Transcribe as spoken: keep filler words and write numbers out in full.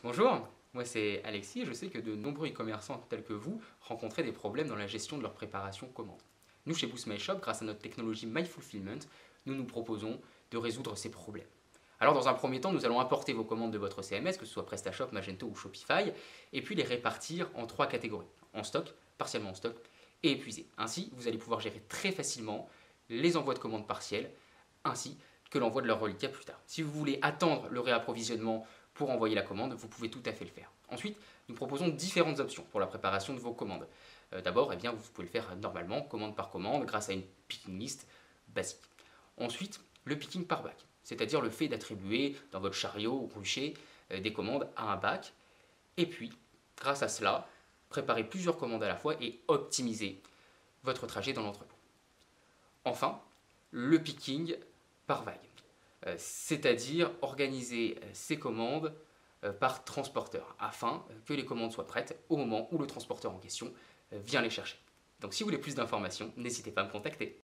Bonjour, moi c'est Alexis et je sais que de nombreux e-commerçants tels que vous rencontraient des problèmes dans la gestion de leur préparation commande. Nous chez Boost My Shop, grâce à notre technologie MyFulfillment, nous nous proposons de résoudre ces problèmes. Alors dans un premier temps, nous allons importer vos commandes de votre C M S, que ce soit PrestaShop, Magento ou Shopify, et puis les répartir en trois catégories, en stock, partiellement en stock et épuisé. Ainsi, vous allez pouvoir gérer très facilement les envois de commandes partiels, ainsi que l'envoi de leurs reliquats plus tard. Si vous voulez attendre le réapprovisionnement pour envoyer la commande, vous pouvez tout à fait le faire. Ensuite, nous proposons différentes options pour la préparation de vos commandes. Euh, D'abord, eh bien, vous pouvez le faire normalement, commande par commande, grâce à une picking list basique. Ensuite, le picking par bac, c'est-à-dire le fait d'attribuer dans votre chariot ou rucher euh, des commandes à un bac. Et puis, grâce à cela, préparer plusieurs commandes à la fois et optimiser votre trajet dans l'entrepôt. Enfin, le picking par vague, euh, c'est-à-dire organiser euh, ces commandes euh, par transporteur, afin que les commandes soient prêtes au moment où le transporteur en question euh, vient les chercher. Donc si vous voulez plus d'informations, n'hésitez pas à me contacter.